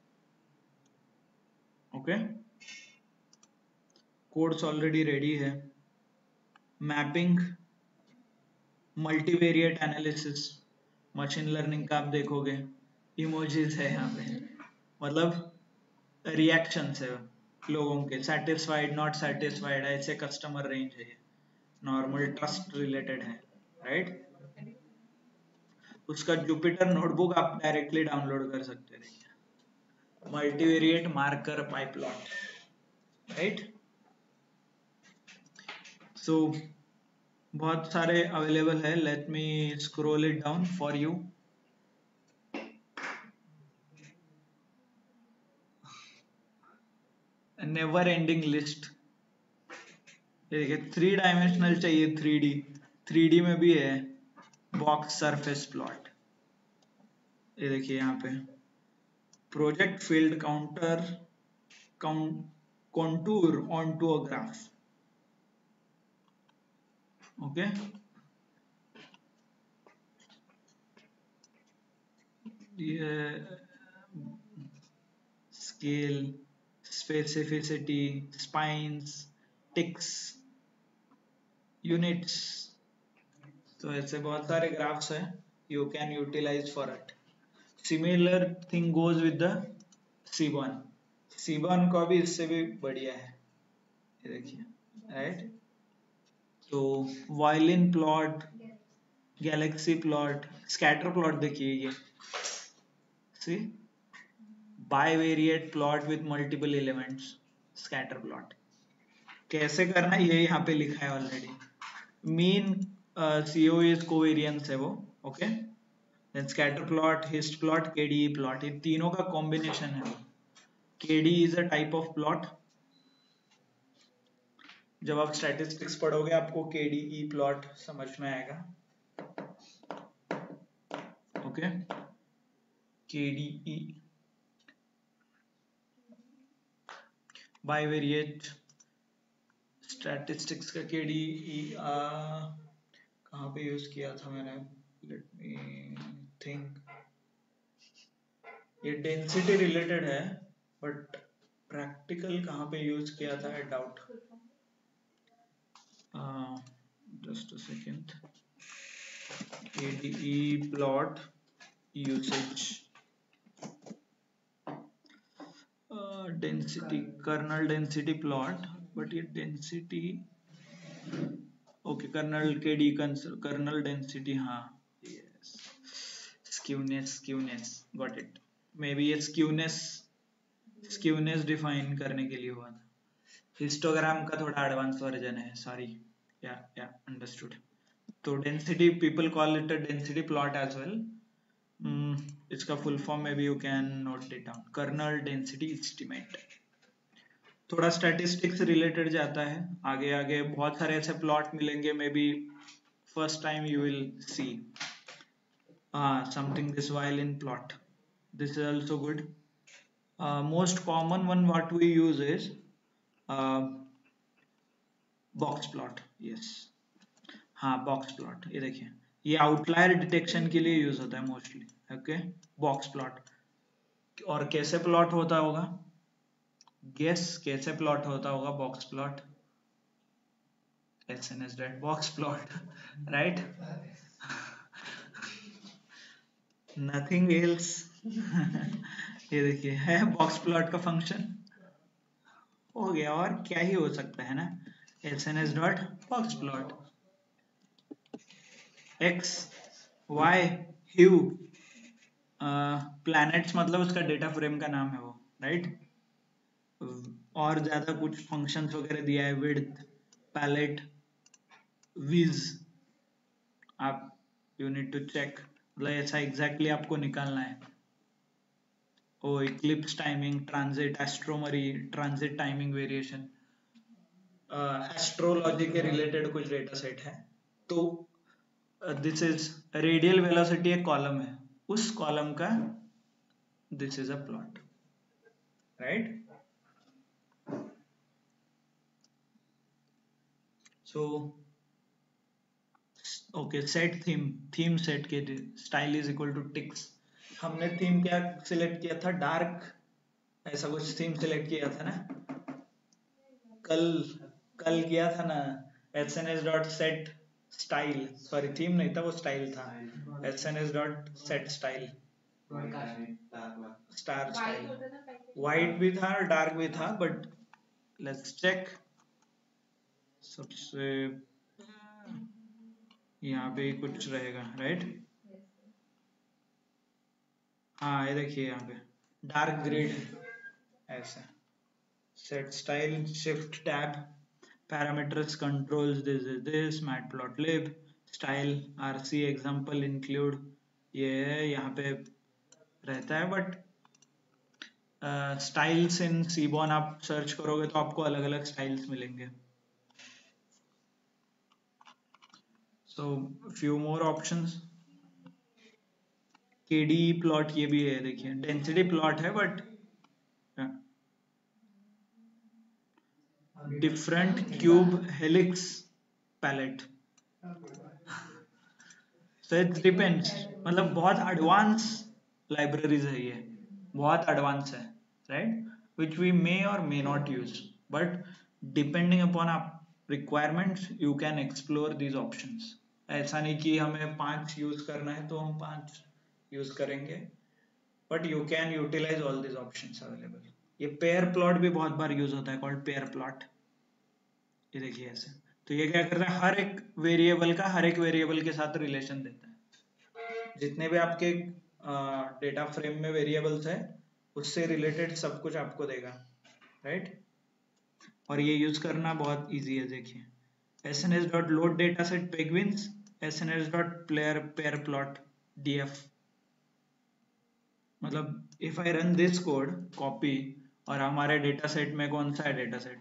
Okay, codes already ready है। Mapping, multivariate analysis, machine learning का आप देखोगे, इमोजीज है यहाँ पे, मतलब रिएक्शन है लोगों के, सेटिस्फाइड नॉट सेटिस्फाइड, ऐसे कस्टमर रेंज है, नॉर्मल ट्रस्ट रिलेटेड है, राइट। उसका जुपिटर नोटबुक आप डायरेक्टली डाउनलोड कर सकते हैं, multivariate marker pyplot, right. So बहुत सारे अवेलेबल है, let me scroll it down for you. Never ending list, ये देखिए 3 डायमेंशनल चाहिए, 3D, 3D में भी है, बॉक्स सरफेस प्लॉट, ये देखिए यहाँ पे project field counter contour on to a graph, okay. ये scale, specificity, spines, ticks, units, तो ऐसे बहुत सारे ग्राफ्स हैं, you can utilize for it. Similar thing goes with the seaborn, seaborn का भी इससे भी बढ़िया है, ये देखिए, राइट। तो violin plot, galaxy plot, scatter plot देखिए ये, see bivariate plot with multiple elements, scatter plot कैसे करना है ये यहाँ पे लिखा है already. Mean CO is covariance है वो, okay. Then scatter plot, hist plot, KDE plot, ये तीनों का कॉम्बिनेशन है। KDE is a type of plot, जब आप स्टैटिस्टिक्स पढ़ोगे आपको KDE प्लॉट समझ में आएगा, ओके। KDE बाइवेरिएट स्टैटिस्टिक्स का KDE कहाँ पे यूज किया था मैंने, लेट मी थिंक। ये डेंसिटी रिलेटेड है, बट प्रैक्टिकल कहाँ पे यूज किया था, I doubt. Just a second, KDE plot usage, density, kernel density plot, but ये density, okay, kernel KDE kernel density, हाँ, yes, skewness got it, may be ये skewness define करने के लिए हुआ था। हिस्टोग्राम का थोड़ा एडवांस वर्जन है, सॉरी, या अंडरस्टूड। तो density, people call it a density plot as well, इसका फुल फॉर्म में भी you can note it down, kernel density estimate. थोड़ा स्टैटिस्टिक्स रिलेटेड जाता है, आगे आगे बहुत सारे ऐसे प्लॉट मिलेंगे, may be first time you will see something, this violin plot, this is also good. Most common one what we use is box plot, yes, हाँ बॉक्स प्लॉट, ये देखिए ये आउटलायर डिटेक्शन के लिए यूज होता है mostly, okay, box plot. और कैसे प्लॉट होता होगा, गेस कैसे प्लॉट होता होगा box plot, SNS dot box plot, right, nothing else. ये देखिए है बॉक्स प्लॉट का फंक्शन, हो गया, और क्या ही हो सकता है ना, SNS dot box plot, X Y hue, planets मतलब उसका डेटा फ्रेम का नाम है वो, राइट। और ज्यादा कुछ फंक्शंस वगैरह दिया है, विड्थ, पैलेट, विज, आप यू नीड टू चेक, मतलब ऐसा एग्जैक्टली आपको निकालना है, oh eclipse timing, transit, astrometry, transit timing variation, astrology के रिलेटेड कुछ डेटा सेट है। तो दिस इज रेडियल वेलोसिटी, एक कॉलम है, उस कॉलम का this is a plot, right. So okay, set theme set के style is equal to ticks. हमने थीम क्या सिलेक्ट किया था, डार्क, ऐसा कुछ थीम सिलेक्ट किया था ना, कल कल किया था ना, sns dot set style, sorry theme नहीं था वो स्टाइल था, sns dot set style star style, white भी था और डार्क भी था, बट लेट्स चेक। सबसे यहाँ पे कुछ रहेगा, राइट। हाँ ये देखिए यहाँ पे डार्क ग्रिड ऐसा, set style, shift tab, parameters controls, this is this, matplotlib, style rc example include, ये है यहाँ पे रहता है। बट स्टाइल्स इन सीबॉन आप सर्च करोगे तो आपको अलग अलग स्टाइल्स मिलेंगे। So few more options, KD plot ये भी है, देखिए डेंसिटी प्लॉट है, but different cube helix palette, so it depends, मतलब बहुत एडवांस लाइब्रेरीज है ये, बहुत एडवांस है, राइट, विच वी मे और may not use, but depending upon आप requirements you can explore these options. ऐसा नहीं कि हमें 5 यूज करना है तो हम 5 यूज करेंगे, but you can utilize all these options available. ये पेयर प्लॉट भी बहुत बार यूज होता है, कॉल्ड पेयर प्लॉट, ये देखिए ऐसे। तो ये क्या करता है, हर एक वेरिएबल का हर एक वेरिएबल के साथ रिलेशन देता है, जितने भी आपके डेटा फ्रेम में वेरिएबल्स है उससे रिलेटेड सब कुछ आपको देगा, राइट। और ये यूज करना बहुत इजी है, देखिए sns dot load data set penguins, sns dot player pair plot df, मतलब if I run this code copy, और हमारे डेटा सेट में कौन सा है डेटा सेट,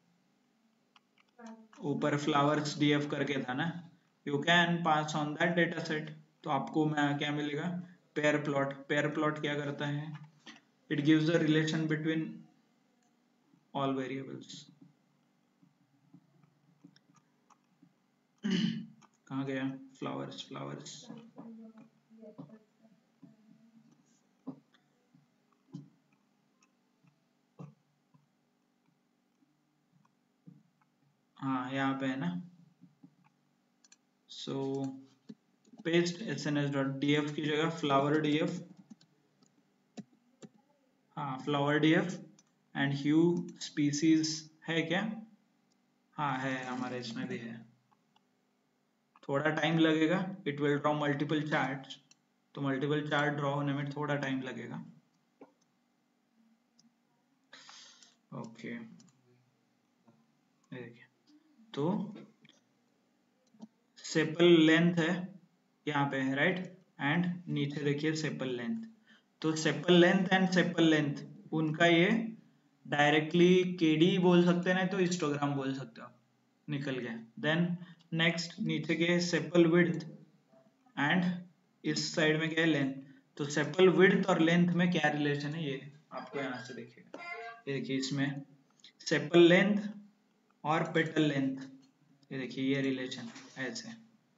ऊपर फ्लावर्स df करके था ना, you can pass on that data set, तो आपको क्या मिलेगा, पेयर प्लॉट। पेयर प्लॉट क्या करता है, it gives the relation between all variables. कहाँ गया फ्लावर्स, फ्लावर्स, हाँ यहाँ पे है ना। सो पेस्ट sns.df की जगह flower df, हाँ flower df, and hue species है क्या, हाँ है, हमारे इसमें भी है। थोड़ा टाइम लगेगा, it will draw multiple charts, तो मल्टीपल चार्ट ड्रॉ होने में थोड़ा टाइम लगेगा। ओके देखिए, तो सेपल लेंथ है यहाँ पे है, राइट, एंड नीचे देखिए सेपल लेंथ, तो sepal length and sepal length उनका ये डायरेक्टली केडी बोल सकते हैं, तो हिस्टोग्राम बोल सकते हो, निकल गया। देन नेक्स्ट नीचे के सेपल विड्थ, एंड इस साइड में क्या है लेंथ, तो सेपल विड्थ और लेंथ में क्या रिलेशन है ये आपको यहाँ से देखिएगा, ये देखिए इसमें सेपल लेंथ और पेटल लेंथ, ये देखिए ये रिलेशन ऐसे।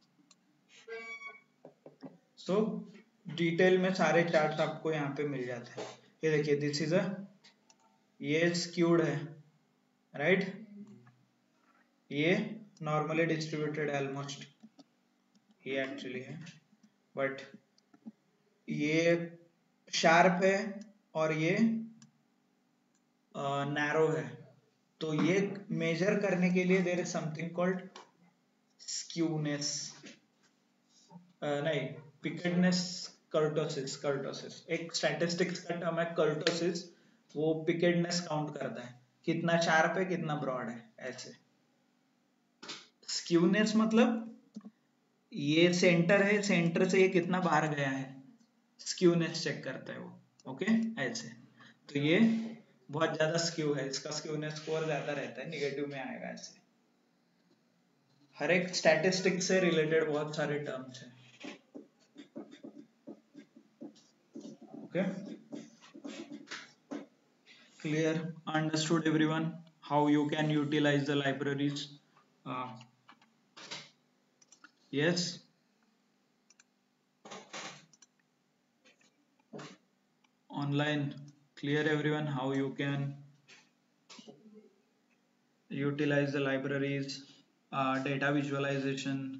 सो डिटेल में सारे चार्ट्स आपको यहाँ पे मिल जाते हैं, ये देखिए दिस इज अ, ये स्क्यूड है, राइट, ये नॉर्मली डिस्ट्रीब्यूटेड है ऑलमोस्ट, ये एक्चुअली है, बट ये शार्प है और ये नैरो है, तो ये मेजर करने के लिए there is something called skewness, नहीं पिकेडनेस, कर्टोसिस, कर्टोसिस एक स्टैटिस्टिक्स का टर्म है कर्टोसिस, वो पिकेडनेस काउंट करता है कितना शार्प है कितना ब्रॉड है ऐसे। स्क्यूनेस मतलब ये सेंटर है, सेंटर से ये कितना बाहर गया है, स्क्यूनेस चेक करता है वो, ओके, ऐसे। तो ये बहुत ज्यादा स्क्यू है, इसका स्क्यूनेस स्कोर ज्यादा रहता है, निगेटिव में आएगा ऐसे। हर एक स्टैटिस्टिक से रिलेटेड बहुत सारे टर्म्स हैं। Okay, clear? Understood everyone how you can utilize the libraries? uh, yes, online. Clear everyone how you can utilize the libraries, data visualization.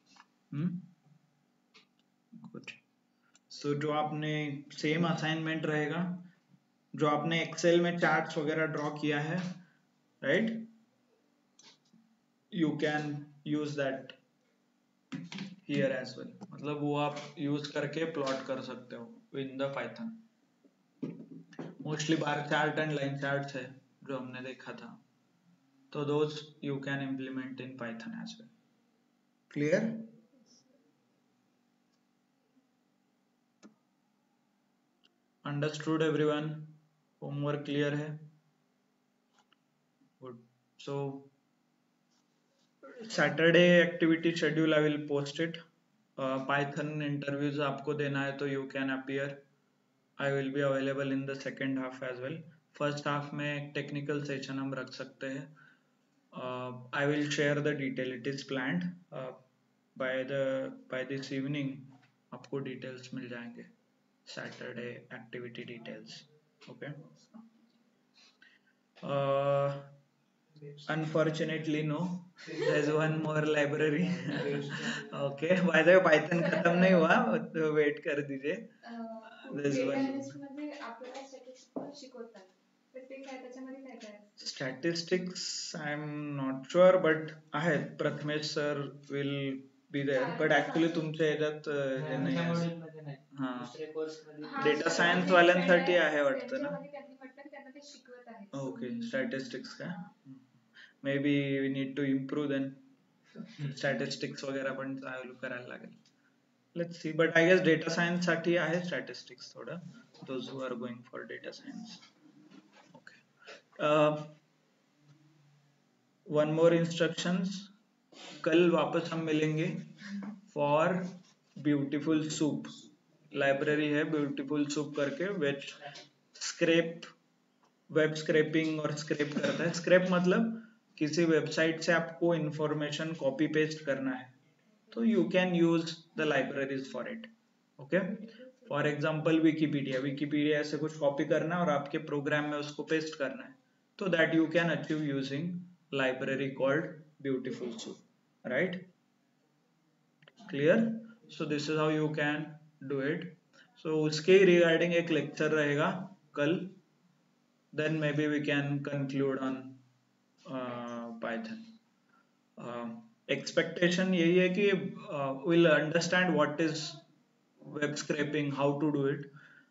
Good. So जो आपने सेम असाइनमेंट रहेगा, जो आपने एक्सेल में चार्ट्स वगैरह ड्रॉ किया है, right, you can use that here as well. मतलब वो आप यूज करके प्लॉट कर सकते हो in the Python. Mostly bar chart and line charts है जो हमने देखा था, तो those you can implement in Python as well. Clear? Understood everyone? Homework clear है? Good. So Saturday activity schedule I will post it. Python interviews आपको देना है तो you can appear. I will be available in the second half as well. First half में एक technical session हम रख सकते हैं। I will share the detail, it is planned by this evening. आपको डिटेल्स मिल जाएंगे, Saturday activity details. Okay. Unfortunately, no. There's one more library. Okay. By the way, Python खत्म नहीं हुआ, तो वेट कर दीजिए. There's data one. एनालिस्ट मध्ये आपल्याला स्टॅटिस्टिक्स पण शिकवतात, तर ते काय त्याच्यामध्ये काय काय असतं? Statistics, I'm not sure, but आहेत. Prathamesh sir will be there. But actually तुमच्या ह्याच्यात हे नाही आमच्या आहे. मॉड्यूलमध्ये नाही, हा. दुसऱ्या कोर्समध्ये हा, Data सर, science म्हणजे वाल्यांसाठी आहे वाटतं ना? त्यांच्यामध्ये त्यांनी म्हटलं की त्यांना ते शिकवत आहेत. Okay, statistics का? Maybe we need to improve then. Statistics वगैरह पण चालू करायला लागेल. Let's see, but I guess data science साठी आहे statistics थोडं. Those who are going for data science. Okay. One more instructions. कल वापस हम मिलेंगे for beautiful soup. लाइब्रेरी है beautiful soup करके, which scrape वेब स्क्रैपिंग और स्क्रैप करता है। स्क्रैप मतलब किसी वेबसाइट से आपको इंफॉर्मेशन कॉपी पेस्ट करना है, तो you can use the libraries for it. Okay, for example Wikipedia, Wikipedia से कुछ कॉपी करना है और आपके प्रोग्राम में उसको पेस्ट करना है, तो that you can achieve using library called beautiful soup, right? Clear? So this is how you can do it. So उसके रिगार्डिंग एक लेक्चर रहेगा कल, then maybe we can conclude on Python. Expectation यही है कि we'll understand what is web scraping, how to do it.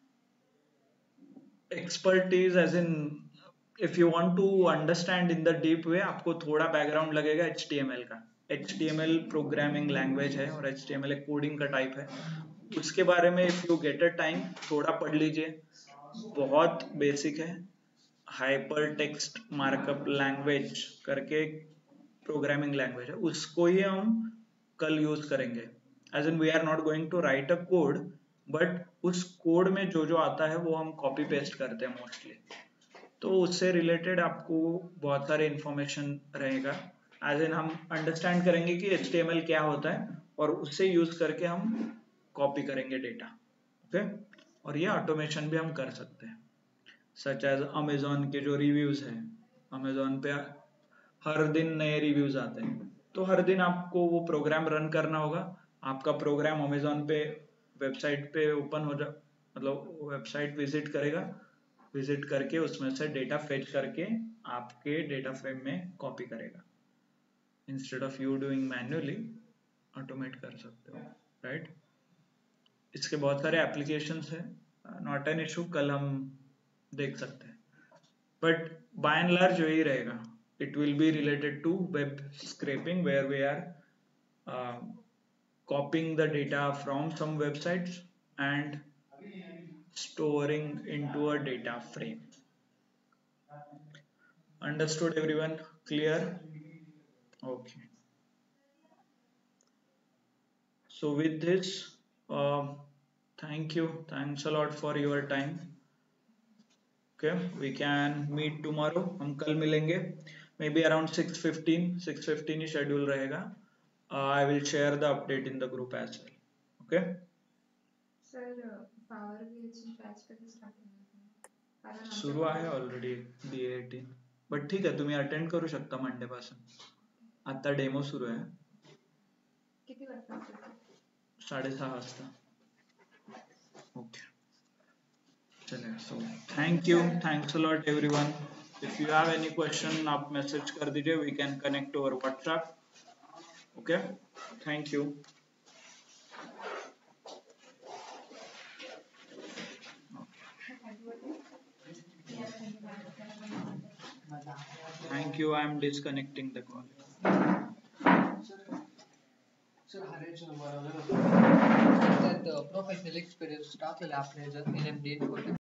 Expertise as in if you want to understand in the deep way, आपको थोड़ा background लगेगा HTML का। HTML programming language है और HTML एक कोडिंग का टाइप है। उसके बारे में if you get a time थोड़ा पढ़ लीजिए, बहुत बेसिक है। हाइपर टेक्स्ट मार्कअप लैंग्वेज करके प्रोग्रामिंग लैंग्वेज है, उसको ही हम कल यूज करेंगे। As in we are not going to write a code, but उस कोड में जो जो आता है वो हम कॉपी पेस्ट करते हैं मोस्टली, तो उससे रिलेटेड आपको बहुत सारे इंफॉर्मेशन रहेगा। एज इन हम अंडरस्टैंड करेंगे कि HTML क्या होता है और उससे यूज करके हम कॉपी करेंगे डेटा। ओके, और ये ऑटोमेशन भी हम कर सकते हैं, सच एज अमेजोन के जो रिव्यूज हैं, अमेजोन पे हर दिन नए रिव्यूज आते हैं, तो हर दिन आपको वो प्रोग्राम रन करना होगा। आपका प्रोग्राम अमेजोन पे वेबसाइट पे ओपन हो जा, मतलब वेबसाइट विजिट करेगा, विजिट करके उसमें से डेटा फेच करके आपके डेटा फ्रेम में कॉपी करेगा। Instead of you doing manually, automate कर सकते हो, राइट? इसके बहुत सारे एप्लीकेशंस हैं, नॉट एन इशू, कल हम देख सकते हैं, बट बाय एंड लार्ज यही रहेगा। It will be related to web scraping where we are copying the data from some websites and storing into a data frame. Understood everyone? Clear? Okay. So with this, um, thank you. Thanks a lot for your time. Okay, we can meet tomorrow. हम कल मिलेंगे. Maybe around 6:15. 6:15 ही schedule रहेगा. I will share the update in the group as well. Okay. Sir power बीएचडी batch कधी start होणार कारण सुरू आहे ऑलरेडी DAT. बट ठीक आहे तुम्ही अटेंड करू शकता मंडे पासून. आता डेमो सुरू आहे. किती वाजता 6:30 वाजता. ओके. चलिए. So thank you. Thanks a lot everyone. If you have any question आप मैसेज कर दीजिए. We can connect over WhatsApp. Okay. Thank you. Thank you. I am disconnecting the call. Sir हरेच त्यात प्रोफेशनल एक्सपिरियन्स टाकलेला आपल्या ह्याच्यात NMD